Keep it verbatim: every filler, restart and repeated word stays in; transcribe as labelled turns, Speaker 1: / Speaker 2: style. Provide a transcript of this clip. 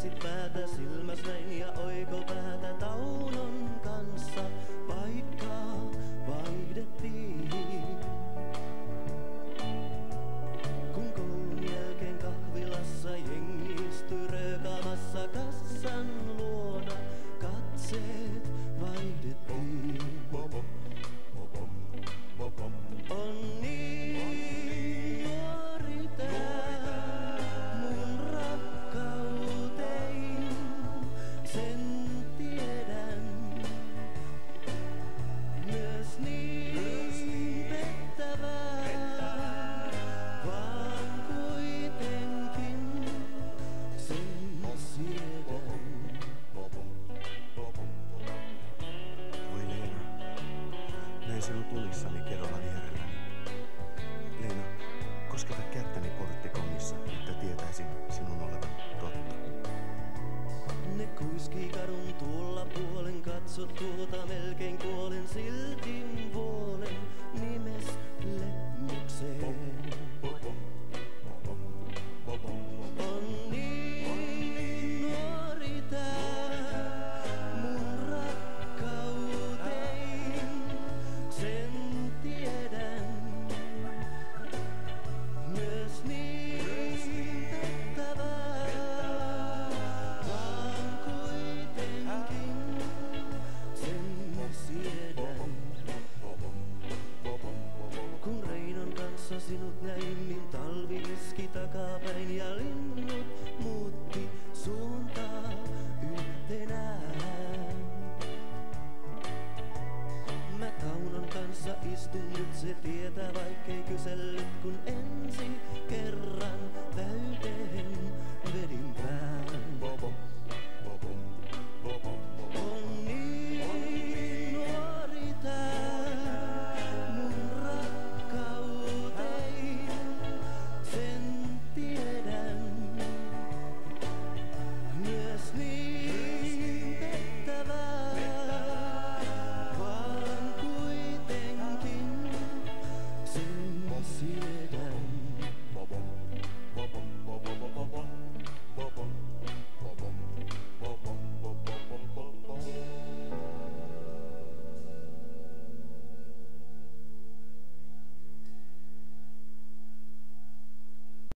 Speaker 1: käänsit päätä silmäs näin ja oikopäätä Taunon kanssa paikkaa vaihdettiin. Kun koulun jälkeen kahvilassa jengi istui röökaamassa kassan luona, katseet vaihdettiin. On niin nuori tää mun rakkautein, sen tiedän. Myös niin pettävää, vaan kuitenkin sen siedän.
Speaker 2: Voi Leena, näin sinut unissani kerralla vierelläni. Leena, kosketa kättäni porttikongissa, että tietäisin sinun olevan totta.
Speaker 1: Ne kuiskii kadun tuolla puolen, katso tuota melkein kuolen, silti vuolen nimes lemmukseen. On niin nuori tää mun rakkautein, sen tiedän. Myös niin pettävää, vaan kuitenkin sen siedän. Kun Reinon kanssa sinut näin, niin talvi iski takapäin ja linnut muutti suuntaa yhtenään. Mä Taunon kanssa istun nyt, se tietää vaikkei kysellyt, kun ensi kerran täyteen vedin pään.